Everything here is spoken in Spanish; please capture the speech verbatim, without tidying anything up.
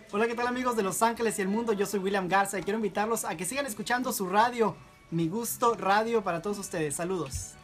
Hola, ¿qué tal amigos de Los Ángeles y el mundo? Yo soy William Garza y quiero invitarlos a que sigan escuchando su radio, Mi Gusto Radio, para todos ustedes. Saludos.